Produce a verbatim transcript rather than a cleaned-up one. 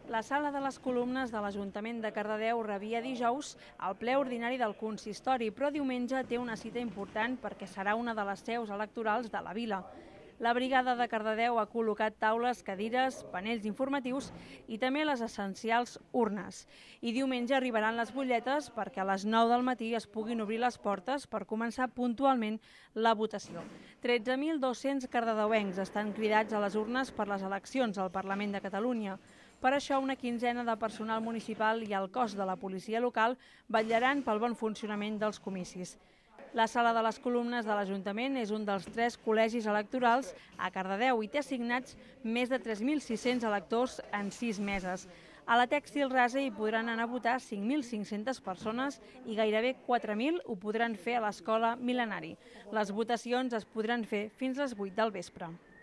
La sala de les columnes de l'Ajuntament de Cardedeu rebia dijous el ple ordinari del consistori, però diumenge té una cita important perquè serà una de les seus electorals de la vila. La brigada de Cardedeu ha col·locat taules, cadires, panells informatius i també les essencials urnes. I diumenge arribaran les butlletes perquè a les nou del matí es puguin obrir les portes per començar puntualment la votació. tretze mil dos-cents cardedeuencs estan cridats a les urnes per les eleccions al Parlament de Catalunya. Per això, una quinzena de personal municipal i el cos de la policia local vetllaran pel bon funcionament dels comicis. La sala de les columnes de l'Ajuntament és un dels tres col·legis electorals a Cardedeu i té assignats més de tres mil sis-cents electors en sis meses. A la Tèxtil Rasa hi podran anar a votar cinc mil cinc-centes persones i gairebé quatre mil ho podran fer a l'Escola Mil·lenari. Les votacions es podran fer fins les vuit del vespre.